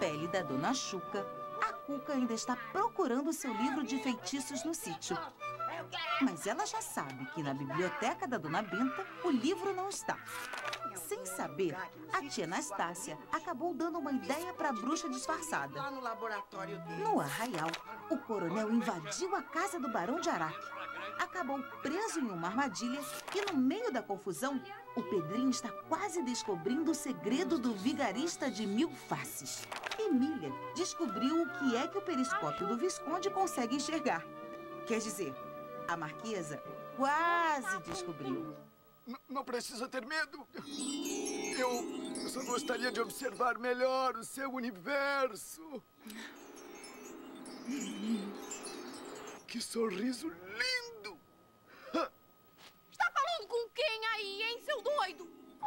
pele da Dona Chuca, a Cuca ainda está procurando seu livro de feitiços no sítio. Mas ela já sabe que na biblioteca da Dona Benta o livro não está. Sem saber, a tia Anastácia acabou dando uma ideia para a bruxa disfarçada. Lá no laboratório dele. No arraial, o coronel invadiu a casa do Barão de Araque. Acabou preso em uma armadilha e, no meio da confusão, o Pedrinho está quase descobrindo o segredo do vigarista de 1000 faces. Emília descobriu o que é que o periscópio do Visconde consegue enxergar. Quer dizer, a Marquesa quase descobriu. Não precisa ter medo. Eu só gostaria de observar melhor o seu universo. Que sorriso lindo! Está falando com quem aí, hein, seu doido?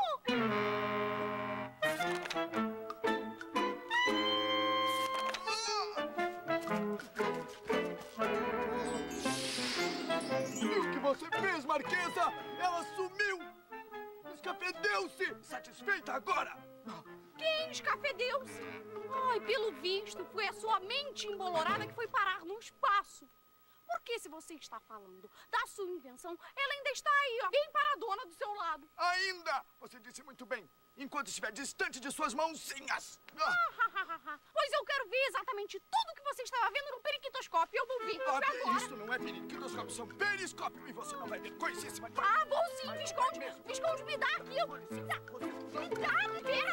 O que você fez, Marquesa? Ela sumiu! Escafedeu-se! Satisfeita agora? Quem escafedeu-se? Ai, pelo visto, foi a sua mente embolorada que foi parar no espaço. Porque se você está falando da sua invenção, ela ainda está aí, ó, bem paradona do seu lado. Ainda! Você disse muito bem. Enquanto estiver distante de suas mãozinhas. Pois eu quero ver exatamente tudo que você estava vendo no periquitoscópio. Eu vou ver agora. Isso não é periquitoscópio, são periscópio. E você não vai ver coisíssima. Vou sim, Visconde. Visconde, me dá aqui. Me dá, pera,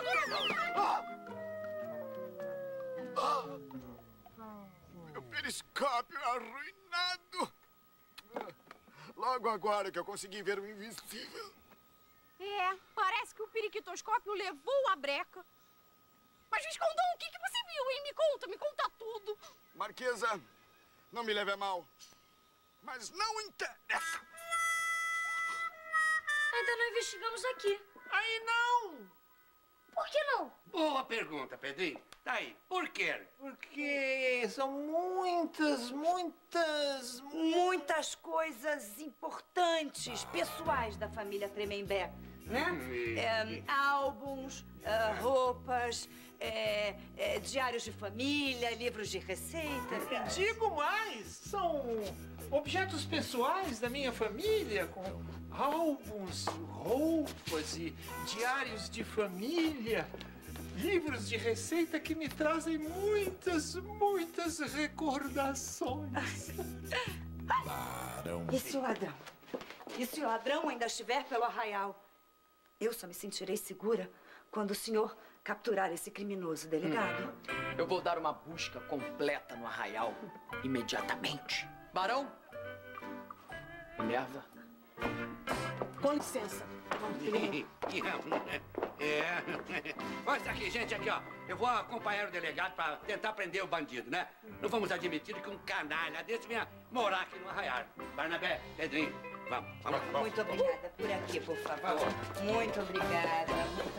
Meu periscópio é arruinado. Logo agora que eu consegui ver o invisível. Parece que o periquitoscópio levou a breca. Mas, Viscondão, o que você viu, hein? Me conta tudo. Marquesa, não me leve a mal, mas não interessa. Ainda não investigamos aqui. Aí não! Por que não? Boa pergunta, Pedrinho. Tá aí, por quê? Porque são muitas coisas importantes, pessoais da família Tremembé, né? Álbuns, roupas, diários de família, livros de receita. Digo mais, são objetos pessoais da minha família, com álbuns, roupas e diários de família. Livros de receita que me trazem muitas recordações. E se o ladrão? E se o ladrão ainda estiver pelo arraial? Eu só me sentirei segura quando o senhor capturar esse criminoso, delegado. Eu vou dar uma busca completa no arraial imediatamente. Barão? Minerva? Com licença. Olha isso aqui, gente, aqui, ó. Eu vou acompanhar o delegado para tentar prender o bandido, né? Não vamos admitir que um canalha desse venha morar aqui no arraial. Barnabé, Pedrinho, vamos. Muito obrigada. Por aqui, por favor. Muito obrigada.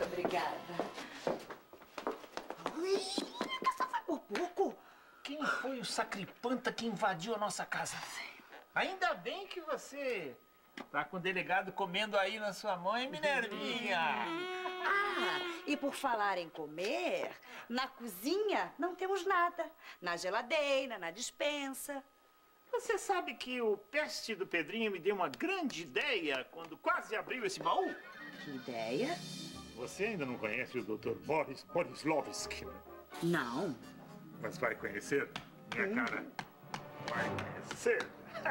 Essa foi por pouco. Quem foi o sacripanta que invadiu a nossa casa? Ainda bem que você tá com o delegado comendo aí na sua mão, hein, Minervinha? E por falar em comer, na cozinha não temos nada. Na geladeira, na despensa. Você sabe que o peste do Pedrinho me deu uma grande ideia quando quase abriu esse baú? Que ideia? Você ainda não conhece o Dr. Boris Borislovski, né? Não. Mas vai conhecer? Minha cara vai conhecer.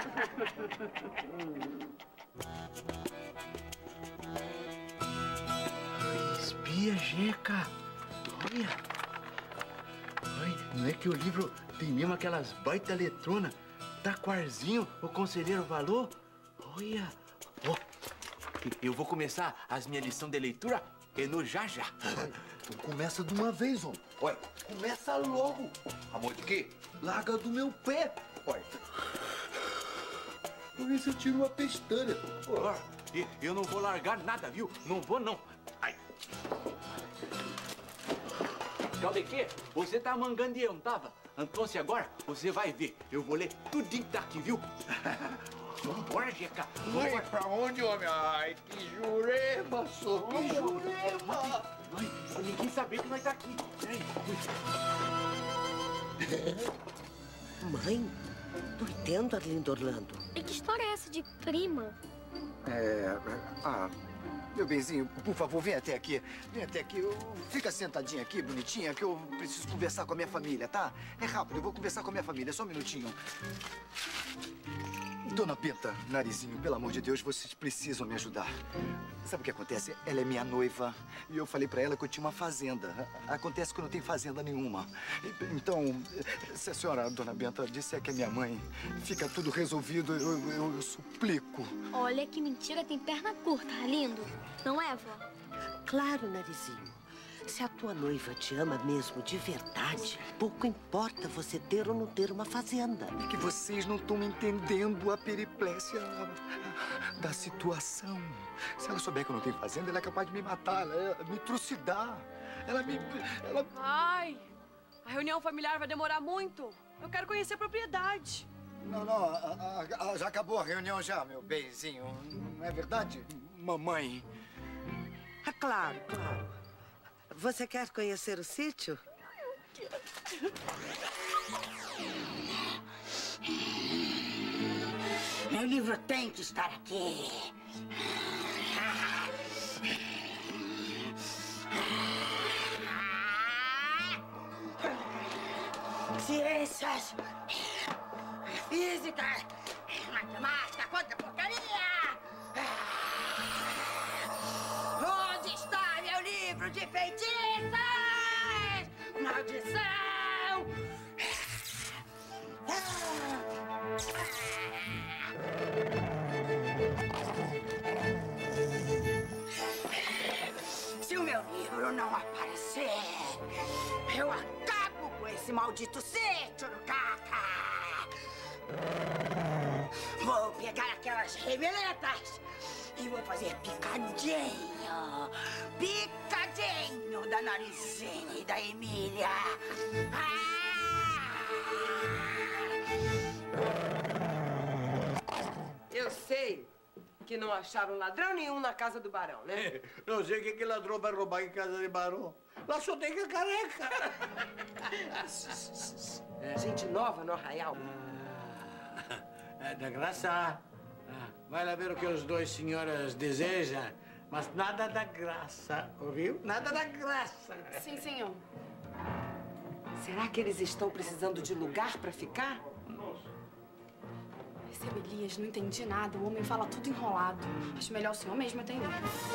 Espia, Jeca. Olha. Não é que o livro tem mesmo aquelas baita letrona? Taquarzinho, o conselheiro falou? Olha. Oh, eu vou começar as minhas lições de leitura e no já. Então começa de uma vez, homem. Olha, começa logo. Amor de quê? Larga do meu pé. Olha. Por isso eu tiro uma pestana. Eu não vou largar nada, viu? Não vou, não. Ai. Caldequê, você tá mangando e eu não tava? Então, se agora, você vai ver. Eu vou ler tudinho daqui, viu? Vambora, Jeca. Vai pra onde, homem? Ai, que jurema, só que jurema. Ninguém sabia que nós tá aqui. Mãe? Não entendo, Arlindo Orlando. E que história é essa de prima? Meu benzinho, por favor, vem até aqui. Vem até aqui. Fica sentadinha aqui, bonitinha, que eu preciso conversar com a minha família, tá? É rápido, eu vou conversar com a minha família. Só um minutinho. Dona Benta, Narizinho, pelo amor de Deus, vocês precisam me ajudar. Sabe o que acontece? Ela é minha noiva e eu falei pra ela que eu tinha uma fazenda. Acontece que eu não tenho fazenda nenhuma. Então, se a senhora, Dona Benta, disser que é minha mãe, fica tudo resolvido, eu suplico. Olha que mentira tem perna curta, Arlindo. Não é, vó? Claro, Narizinho. Se a tua noiva te ama mesmo de verdade, pouco importa você ter ou não ter uma fazenda. É que vocês não estão entendendo a periplécia da situação. Se ela souber que eu não tenho fazenda, ela é capaz de me matar, me trucidar. Ai, a reunião familiar vai demorar muito. Eu quero conhecer a propriedade. Não, já acabou a reunião já, meu benzinho. Não é verdade, mamãe? Claro. Você quer conhecer o sítio? Meu livro tem que estar aqui. Ciências, física, matemática, quanta porcaria! Onde está meu livro de feitiços? Maldição! Se o meu livro não aparecer, eu acabo com esse maldito sítio no Caca! Vou pegar aquelas rebeletas e vou fazer picadinho da Narizinha e da Emília. Eu sei que não acharam ladrão nenhum na casa do barão, né? Não sei o que ladrão vai roubar em casa de barão. Lá só tem que careca. Gente nova no arraial. Da graça. Vai lá ver o que os dois senhoras desejam, mas nada da graça, ouviu? Nada da graça. Sim, senhor. Será que eles estão precisando de lugar para ficar? Seu Elias, não entendi nada. O homem fala tudo enrolado. Acho melhor o senhor mesmo atender.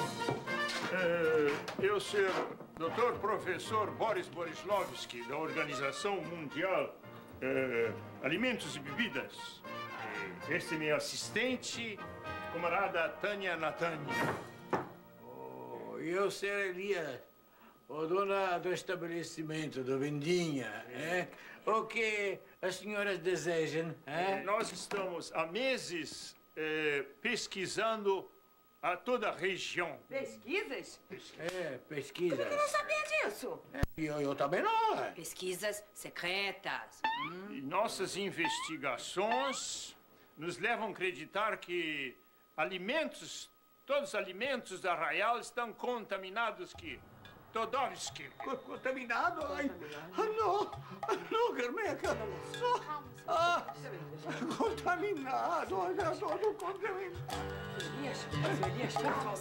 Eu ser Dr. Professor Boris Borislovski, da Organização Mundial Alimentos e Bebidas. Este é meu assistente, camarada Tânia Natânia. Eu ser Elias, o dono do estabelecimento, do Vendinha, o que as senhoras desejam? Nós estamos há meses pesquisando a toda a região. Pesquisas? Pesquisas. Como que não sabia disso? Eu também não. Pesquisas secretas. E nossas investigações nos levam a acreditar que todos os alimentos da Arraial estão contaminados que Todovski. Contaminado? Ai, não, Carmeca. Contaminado, olha, todo contaminado. Elias, por favor.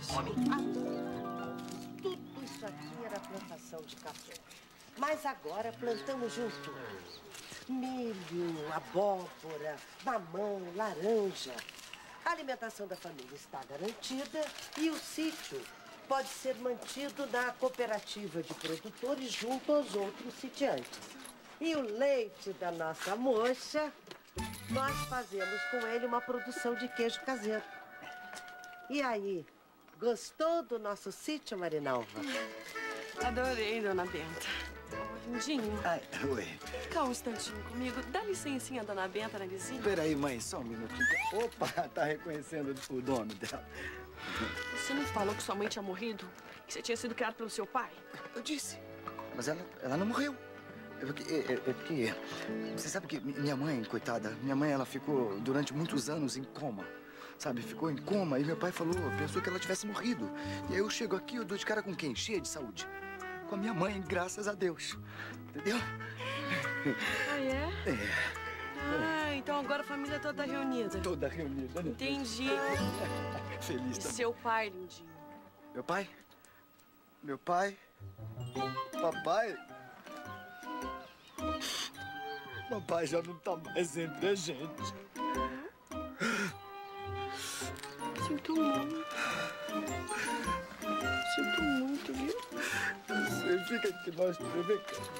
Tudo isso aqui era plantação de café. Mas agora plantamos junto milho, abóbora, mamão, laranja. A alimentação da família está garantida e o sítio pode ser mantido na cooperativa de produtores junto aos outros sitiantes. E o leite da nossa moça, nós fazemos com ele uma produção de queijo caseiro. E aí, gostou do nosso sítio, Marinalva? Adorei, dona Benta. Lindinho. Oi. Fica um instantinho comigo. Dá licencinha, dona Benta, na vizinha. Peraí, mãe, só um minutinho. Opa, tá reconhecendo o dono dela. Você não falou que sua mãe tinha morrido? Que você tinha sido criado pelo seu pai? Eu disse. Mas ela não morreu. É porque... Você sabe que minha mãe, coitada, ela ficou durante muitos anos em coma. Sabe, ficou em coma e meu pai pensou que ela tivesse morrido. E aí eu chego aqui, eu dou de cara com quem? Cheia de saúde. Com a minha mãe, graças a Deus. Entendeu? Ah, é? É. Ah, então agora a família toda reunida. Toda reunida, né? Entendi. Feliz E também. seu pai, lindinho? Meu pai? Meu pai? Papai? Papai já não tá mais entre a gente. Sinto muito. Sinto muito, viu? Você fica aqui nós dois.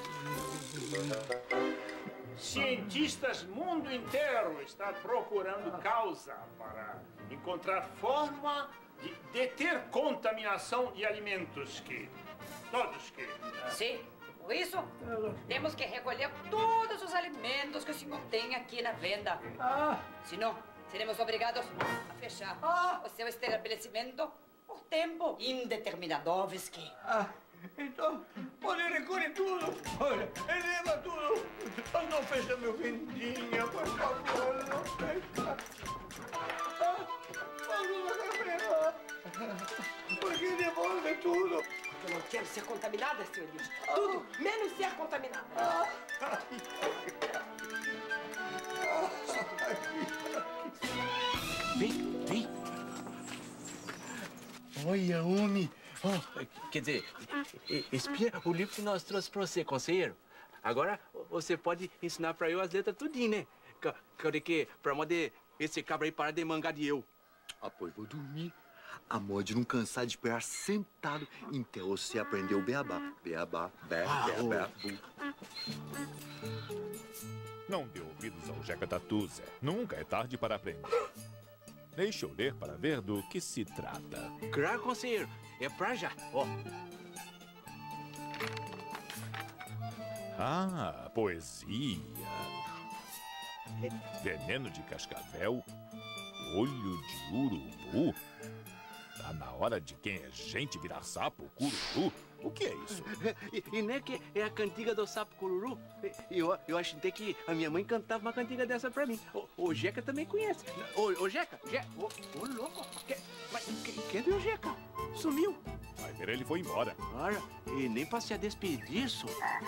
Cientistas mundo inteiro estão procurando causa para encontrar forma de deter contaminação de alimentos que todos que... Sim, por isso temos que recolher todos os alimentos que o senhor tem aqui na venda. Senão, seremos obrigados a fechar o seu estabelecimento por tempo indeterminado. Então, pode recolher tudo. Olha, leva tudo. Mas não fecha meu vendinha, por favor, não fecha. Ajuda, Gabriela. Porque devolve tudo. Eu não quero ser contaminada, seu Elias. Tudo, menos ser contaminada. Vem, vem. Olha, homem. Quer dizer, espia o livro que nós trouxemos pra você, conselheiro. Agora você pode ensinar pra eu as letras tudinho, né? Que pra modo esse cabra aí parar de mangar de eu. Ah, pois vou dormir. A de não cansar de esperar sentado até você aprender o beabá. Beabá, beabá, bu. Não dê ouvidos ao Jeca Tatu, Zé. Nunca é tarde para aprender. Deixa eu ler para ver do que se trata. Claro, conselheiro. É pra já, ó. Ah, poesia. Veneno de cascavel, olho de urubu. Tá na hora de quem é gente virar sapo, cururu. O que é isso? E não é que é a cantiga do sapo cururu? Eu acho até que a minha mãe cantava uma cantiga dessa pra mim. O Jeca também conhece. Ô, Jeca, ô, louco. Cadê o Jeca? Sumiu. Vai ver, ele foi embora. Ora, e nem pra se despedir disso.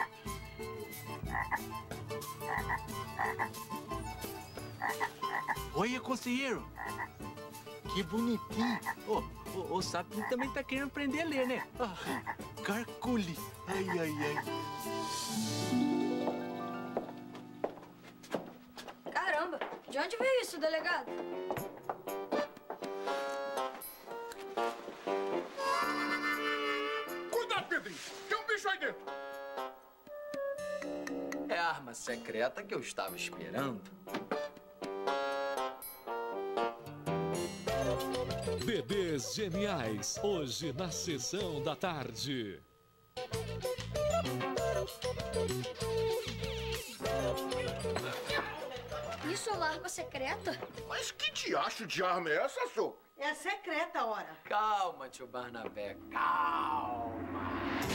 Olha, conselheiro. Que bonitinho. O sapinho também tá querendo aprender a ler, né? Carcule. Ai, ai, ai. Caramba, de onde veio isso, delegado? Cuidado, Pedrinho. Tem um bicho aí dentro. É a arma secreta que eu estava esperando. Bebês Geniais, hoje na sessão da tarde. Isso é uma arma secreta? Mas que diacho de arma é essa, senhor? É secreta, ora. Calma, tio Barnabé, calma.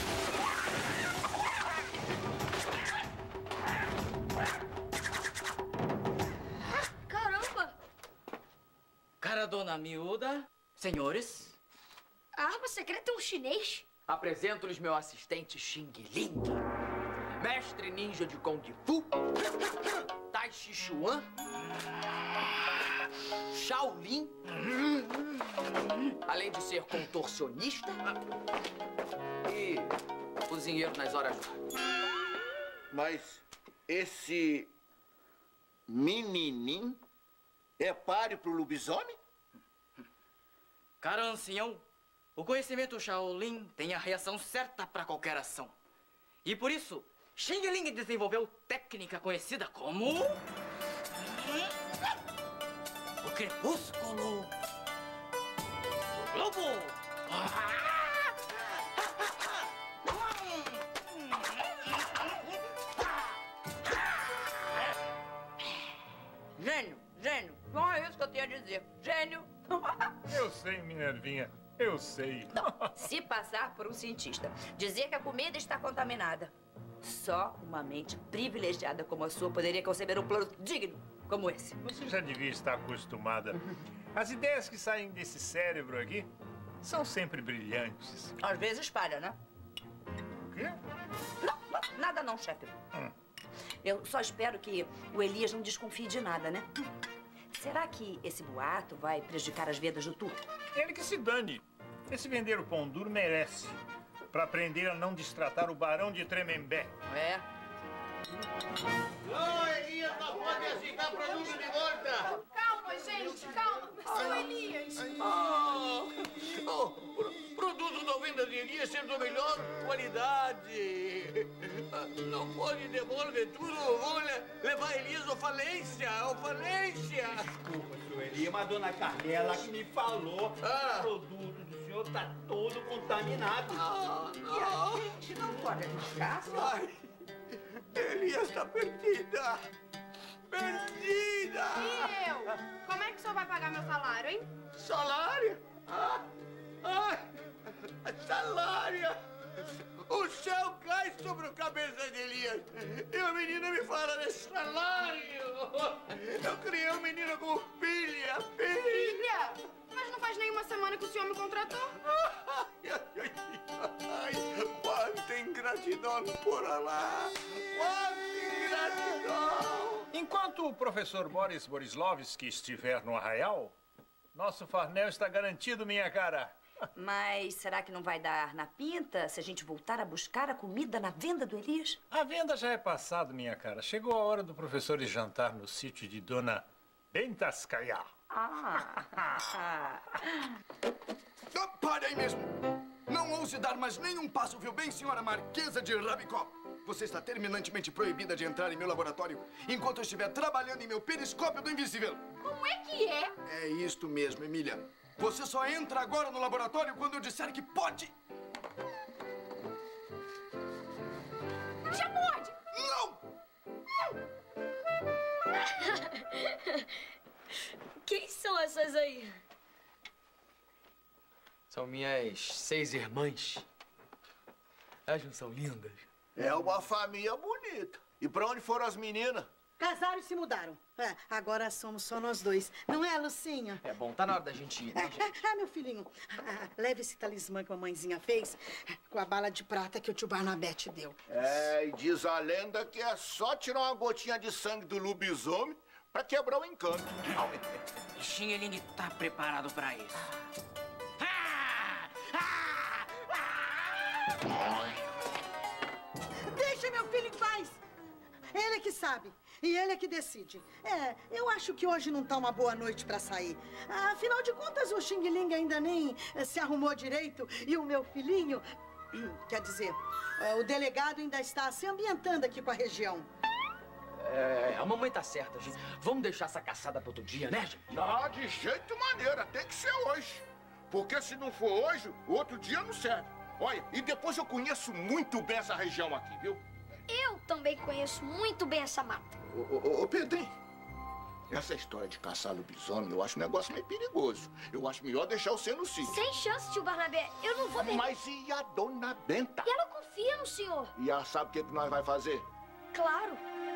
Caramba! Cara, dona miúda, senhores, A arma secreta é um chinês? apresento-lhes meu assistente Xing Ling, mestre ninja de Kung Fu, Tai Chi Chuan, Shaolin, além de ser contorcionista e cozinheiro nas horas vagas. Mas esse menininho é páreo pro lobisomem? Cara, ancião, o conhecimento Shaolin tem a reação certa para qualquer ação. E por isso, Xing Ling desenvolveu técnica conhecida como... o crepúsculo do globo. Gênio, gênio. Não é isso que eu tenho a dizer. Gênio. Eu sei, Minervinha. Eu sei. Se passar por um cientista, dizer que a comida está contaminada. Só uma mente privilegiada como a sua poderia conceber um plano digno como esse. Você já devia estar acostumada. As ideias que saem desse cérebro aqui são sempre brilhantes. Às vezes falha, né? O quê? Não, nada não, chefe. Eu só espero que o Elias não desconfie de nada, né? Será que esse boato vai prejudicar as vendas do tour? Ele que se dane. Esse vender o pão duro merece. Pra aprender a não destratar o barão de Tremembé. É. Ô, Elias, não pode aceitar produto de volta. Calma, gente, calma. Seu Elias. Produto da venda de Elias ser da melhor qualidade. Não pode devolver tudo. Vamos levar Elias à falência, Desculpa, senhor Elias, mas a dona Carmela que me falou que o produto do senhor tá todo contaminado. E a gente não pode arriscar, senhor? Ai, Elias está perdida. Perdida! E eu? Como é que o senhor vai pagar meu salário, hein? Salário? Salário! O céu cai sobre a cabeça de Elias. E a menina me fala de salário. Eu criei uma menina com filha. Filha? Mas não faz nenhuma semana que o senhor me contratou. Ai, quanta ingratidão por lá. Quanta ingratidão. Enquanto o professor Boris Borislovski estiver no arraial, nosso farnel está garantido, minha cara. Mas será que não vai dar na pinta se a gente voltar a buscar a comida na venda do Elias? A venda já é passado, minha cara. Chegou a hora do professor ir jantar no sítio de Dona Bentaskaya. Pare aí mesmo! Não ouse dar mais nenhum passo, viu bem, senhora Marquesa de Rabicó? Você está terminantemente proibida de entrar em meu laboratório enquanto eu estiver trabalhando em meu periscópio do invisível. Como é que é? É isto mesmo, Emília. Você só entra agora no laboratório quando eu disser que pode. Já pode! Não! Quem são essas aí? São minhas 6 irmãs. Elas não são lindas? É uma família bonita. E pra onde foram as meninas? Casaram e se mudaram. Agora somos só nós dois. Não é, Lucinha? É bom, tá na hora da gente ir, né, gente? Meu filhinho, leve esse talismã que a mamãezinha fez com a bala de prata que o tio Barnabé te deu. É, e diz a lenda que é só tirar uma gotinha de sangue do lobisomem pra quebrar o encanto. Xing Ling tá preparado pra isso. Deixa meu filho em paz! Ele é que sabe. E ele é que decide. Eu acho que hoje não tá uma boa noite pra sair. Afinal de contas, o Xing Ling ainda nem se arrumou direito. E o meu filhinho, quer dizer, o delegado ainda está se ambientando aqui com a região. A mamãe tá certa, gente. Vamos deixar essa caçada para outro dia, né, gente? Não, de jeito maneira. Tem que ser hoje. Porque se não for hoje, outro dia não serve. Olha, e depois eu conheço muito bem essa região aqui, viu? Eu também conheço muito bem essa mata. Ô, Pedrinho, essa história de caçar lobisomem, eu acho um negócio meio perigoso. Eu acho melhor deixar você no sítio. Sem chance, tio Barnabé. Eu não vou... Mas e a dona Benta? E ela confia no senhor. E ela sabe o que nós vai fazer? Claro.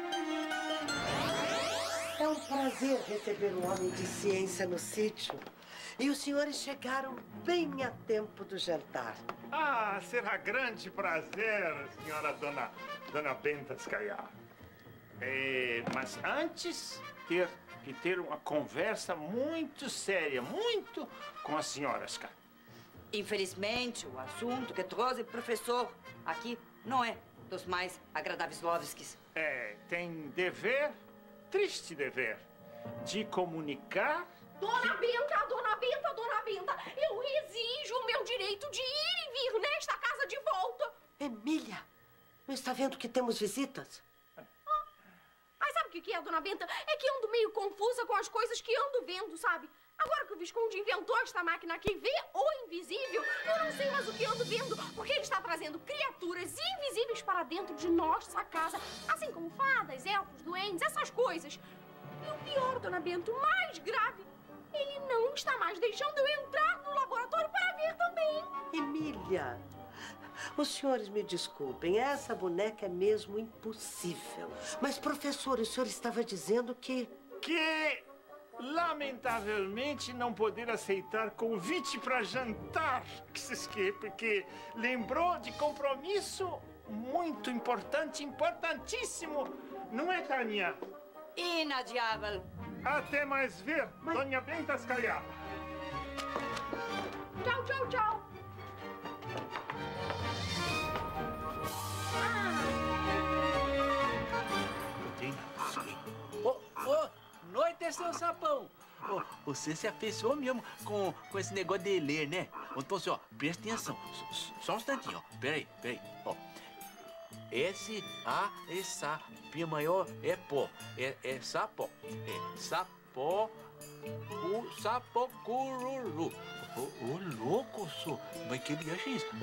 É um prazer receber um homem de ciência no sítio. E os senhores chegaram bem a tempo do jantar. Será grande prazer, senhora Dona Bentaskaya. Mas antes, ter que ter uma conversa muito séria, muito com as senhoras, cara. Infelizmente, o assunto que trouxe o professor aqui não é dos mais agradáveis Lovskis. Tem dever, triste dever, de comunicar... Dona Benta, eu exijo o meu direito de ir e vir nesta casa de volta. Emília, não está vendo que temos visitas? Mas sabe o que é, Dona Benta? É que ando meio confusa com as coisas que ando vendo, sabe? Agora que o Visconde inventou esta máquina que vê o invisível, eu não sei mais o que ando vendo, porque ele está trazendo criaturas invisíveis para dentro de nossa casa, assim como fadas, elfos, duendes, essas coisas. E o pior, Dona Benta, o mais grave, ele não está mais deixando eu entrar no laboratório para ver também. Emília, os senhores me desculpem, essa boneca é mesmo impossível. Mas, professor, o senhor estava dizendo que... lamentavelmente, não poder aceitar convite para jantar, porque lembrou de compromisso muito importante, importantíssimo. Não é, Tânia? Inadiável. Até mais ver, Dona Benta Scalhar. Tchau, tchau, tchau. Noite, seu sapão. Você se afeiçoou mesmo com esse negócio de ler, né? Então, ó, presta atenção. Só um instantinho, ó. Peraí. Ó. S-A-E-S-A. Pia maior é pó. É sapó. É sapó. O sapo cururu. Ô, louco, sou. Mas que ele acha isso?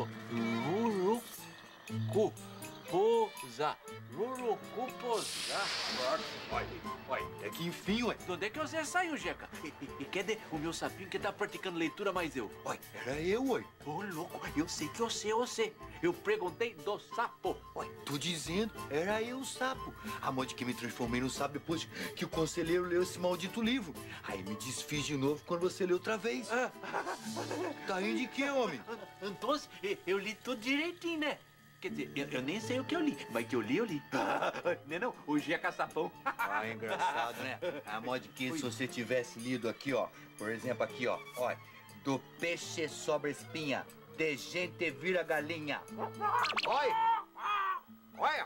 Lurucu. Posa. Lurucu posar. Olha, é que enfim, ué. De onde é que você saiu, Jeca? E cadê o meu sapinho que tá praticando leitura mais eu? Ué, era eu, ué. Ô, louco, eu sei que você. Eu perguntei do sapo. Ué, tô dizendo, era eu o sapo. A mãe de que me transformei no sapo depois que o conselheiro leu esse maldito livro. Aí me desfiz de novo quando você leu outra vez. Tá rindo de quê, homem? Então, eu li tudo direitinho, né? Quer dizer, eu nem sei o que eu li, mas que eu li. Não, o Jeca Sapão. Ah, é engraçado, né? A modo que se você tivesse lido aqui, ó, por exemplo, aqui, ó, olha, do peixe sobra espinha, de gente vira galinha. Olha! Olha!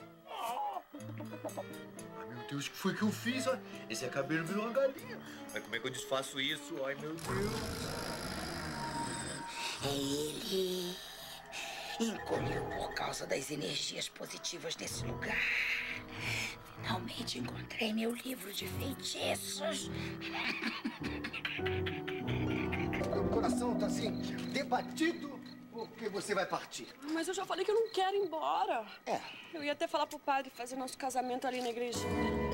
Ai, meu Deus, o que foi que eu fiz, ó? Esse cabelo virou uma galinha. Mas como é que eu desfaço isso? Ai, meu Deus. Ele encolheu por causa das energias positivas desse lugar. Finalmente encontrei meu livro de feitiços. Meu coração tá assim, debatido, porque você vai partir. Mas eu já falei que eu não quero ir embora. Eu ia até falar pro padre fazer nosso casamento ali na igrejinha.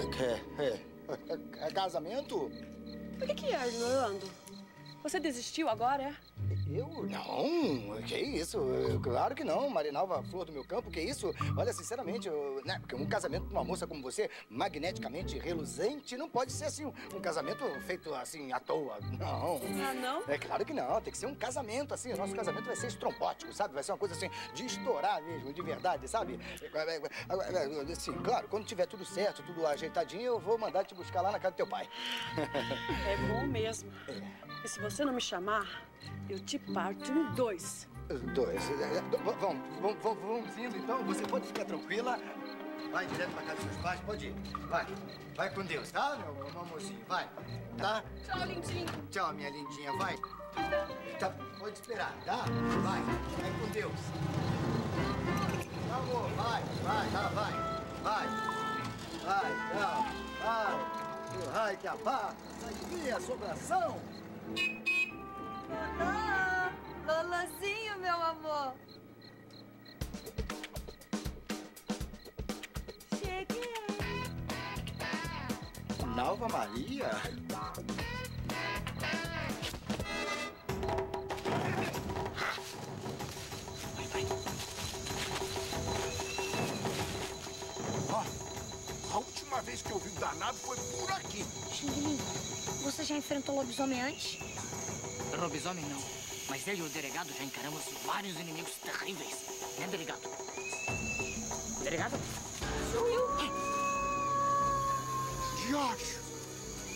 É casamento? O que é, Orlando? Você desistiu agora, é? Eu? Não, que isso? Claro que não, Marinalva, flor do meu campo, que isso? Olha, sinceramente, né, porque um casamento com uma moça como você, magneticamente reluzente, não pode ser assim, um casamento feito assim, à toa, não. Ah, não? É claro que não, tem que ser um casamento, assim, o nosso casamento vai ser estrombótico, sabe? Vai ser uma coisa assim, de estourar mesmo, de verdade, sabe? Assim, claro, quando tiver tudo certo, tudo ajeitadinho, eu vou mandar te buscar lá na casa do teu pai. É bom mesmo. E se você não me chamar, eu te parto em dois. Vamos indo, então. Você pode ficar tranquila. Vai direto pra casa dos seus pais, pode ir. Vai com Deus, tá, meu amorzinho? Vai, tá? Tchau, lindinho. Tchau, minha lindinha, vai. Tá, pode esperar, tá? Vai com Deus. Amor, vai, tchau. Meu raio que abata, sai de minha assombração. Lolazinho, meu amor. Cheguei. Nalva Maria? A última vez que eu vi o danado foi por aqui. Xing-Ling, você já enfrentou lobisomem antes? Lobisomem não, mas eu e o delegado já encaramos vários inimigos terríveis. Né, delegado? Delegado? Sou eu. Diacho!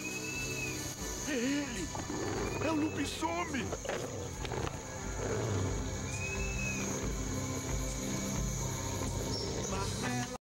É ele! É o lobisomem!